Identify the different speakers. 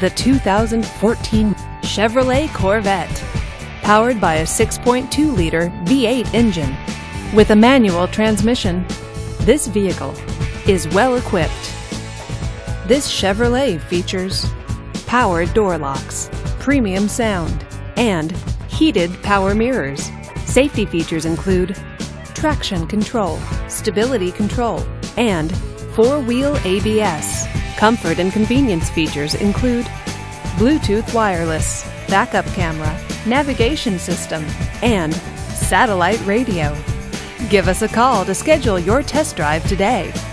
Speaker 1: the 2014 Chevrolet Corvette. Powered by a 6.2-liter V8 engine with a manual transmission, this vehicle is well equipped. This Chevrolet features power door locks, premium sound, and heated power mirrors. Safety features include traction control, stability control, and four-wheel ABS. Comfort and convenience features include Bluetooth wireless, backup camera, navigation system, and satellite radio. Give us a call to schedule your test drive today.